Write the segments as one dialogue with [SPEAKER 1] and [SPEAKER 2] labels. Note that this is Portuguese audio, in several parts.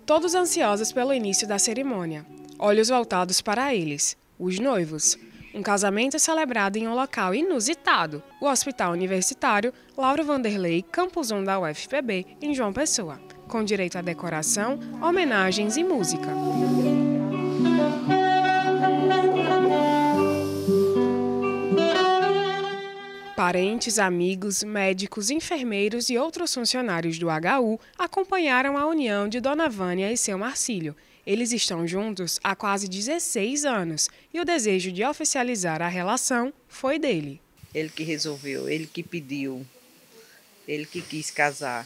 [SPEAKER 1] todos ansiosos pelo início da cerimônia. Olhos voltados para eles, os noivos. Um casamento celebrado em um local inusitado, o Hospital Universitário Lauro Vanderlei, Campus 1 da UFPB, em João Pessoa, com direito à decoração, homenagens e música. Parentes, amigos, médicos, enfermeiros e outros funcionários do HU acompanharam a união de Dona Vânia e seu Marcílio. Eles estão juntos há quase 16 anos e o desejo de oficializar a relação foi dele.
[SPEAKER 2] Ele que resolveu, ele que pediu, ele que quis casar.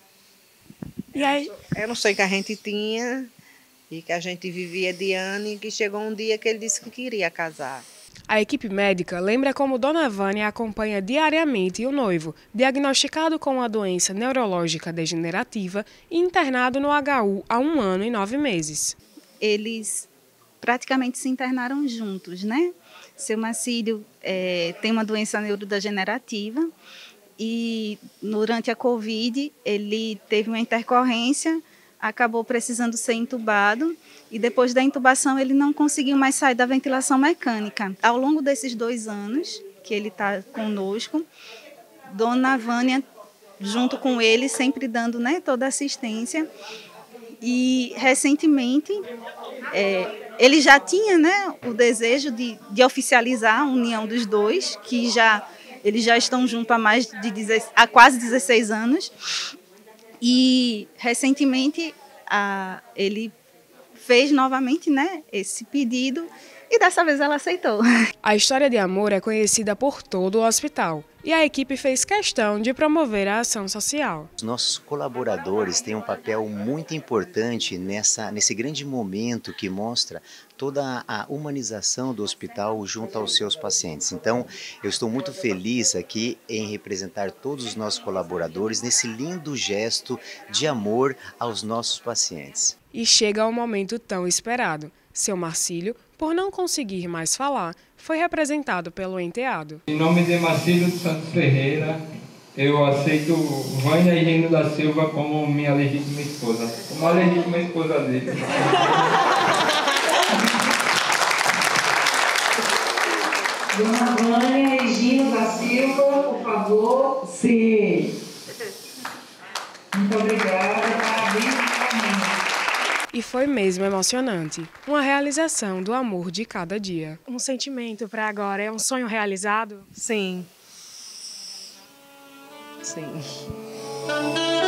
[SPEAKER 1] E aí?
[SPEAKER 2] Era um sonho que a gente tinha e que a gente vivia de ano e que chegou um dia que ele disse que queria casar.
[SPEAKER 1] A equipe médica lembra como Dona Vânia acompanha diariamente o noivo, diagnosticado com uma doença neurológica degenerativa e internado no HU há 1 ano e 9 meses.
[SPEAKER 3] Eles praticamente se internaram juntos, né? Seu Marcílio tem uma doença neurodegenerativa e durante a Covid ele teve uma intercorrência, acabou precisando ser entubado e depois da intubação ele não conseguiu mais sair da ventilação mecânica. Ao longo desses 2 anos que ele está conosco, Dona Vânia, junto com ele, sempre dando, né, toda a assistência. E recentemente ele já tinha, né, o desejo de oficializar a união dos dois, que eles já estão juntos há quase 16 anos. E recentemente ele fez novamente, né, esse pedido e dessa vez ela aceitou.
[SPEAKER 1] A história de amor é conhecida por todo o hospital e a equipe fez questão de promover a ação social.
[SPEAKER 4] Os nossos colaboradores têm um papel muito importante nesse grande momento que mostra toda a humanização do hospital junto aos seus pacientes. Então, eu estou muito feliz aqui em representar todos os nossos colaboradores nesse lindo gesto de amor aos nossos pacientes.
[SPEAKER 1] E chega ao momento tão esperado. Seu Marcílio, por não conseguir mais falar, foi representado pelo enteado.
[SPEAKER 5] Em nome de Marcílio dos Santos Ferreira, eu aceito Vânia Irino da Silva como minha legítima esposa, como a legítima esposa dele.
[SPEAKER 6] Dona Vânia Irino da Silva, por favor. Sim. Muito obrigada, parabéns.
[SPEAKER 1] E foi mesmo emocionante. Uma realização do amor de cada dia. Um sentimento para agora, é um sonho realizado?
[SPEAKER 2] Sim. Sim.